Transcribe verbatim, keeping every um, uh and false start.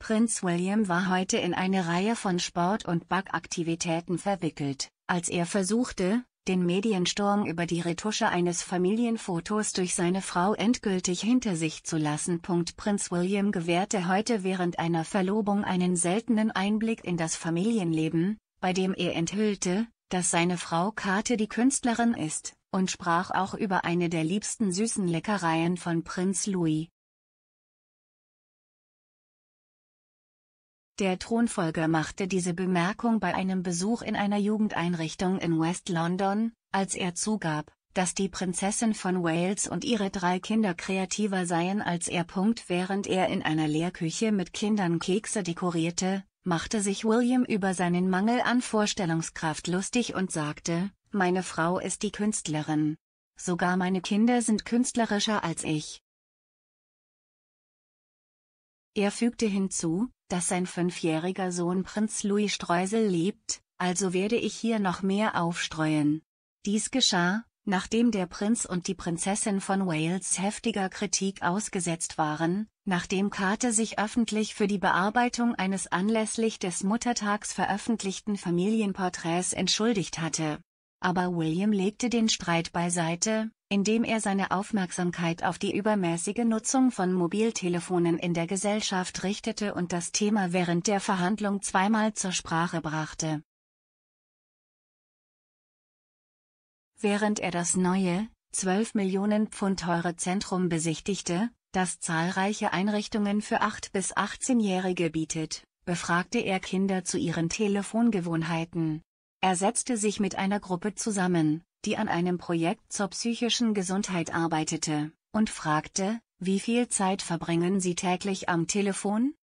Prinz William war heute in eine Reihe von Sport- und Backaktivitäten verwickelt, als er versuchte, den Mediensturm über die Retusche eines Familienfotos durch seine Frau endgültig hinter sich zu lassen. Prinz William gewährte heute während einer Verlobung einen seltenen Einblick in das Familienleben, bei dem er enthüllte, dass seine Frau Kate die Künstlerin ist, und sprach auch über eine der liebsten süßen Leckereien von Prinz Louis. Der Thronfolger machte diese Bemerkung bei einem Besuch in einer Jugendeinrichtung in West London, als er zugab, dass die Prinzessin von Wales und ihre drei Kinder kreativer seien als er. Während er in einer Lehrküche mit Kindern Kekse dekorierte, machte sich William über seinen Mangel an Vorstellungskraft lustig und sagte: „Meine Frau ist die Künstlerin. Sogar meine Kinder sind künstlerischer als ich." Er fügte hinzu, dass sein fünfjähriger Sohn Prinz Louis Streusel liebt, also werde ich hier noch mehr aufstreuen. Dies geschah, nachdem der Prinz und die Prinzessin von Wales heftiger Kritik ausgesetzt waren, nachdem Kate sich öffentlich für die Bearbeitung eines anlässlich des Muttertags veröffentlichten Familienporträts entschuldigt hatte. Aber William legte den Streit beiseite, indem er seine Aufmerksamkeit auf die übermäßige Nutzung von Mobiltelefonen in der Gesellschaft richtete und das Thema während der Verhandlung zweimal zur Sprache brachte. Während er das neue, zwölf Millionen Pfund teure Zentrum besichtigte, das zahlreiche Einrichtungen für acht- bis achtzehnjährige bietet, befragte er Kinder zu ihren Telefongewohnheiten. Er setzte sich mit einer Gruppe zusammen, die an einem Projekt zur psychischen Gesundheit arbeitete, und fragte: „Wie viel Zeit verbringen Sie täglich am Telefon?"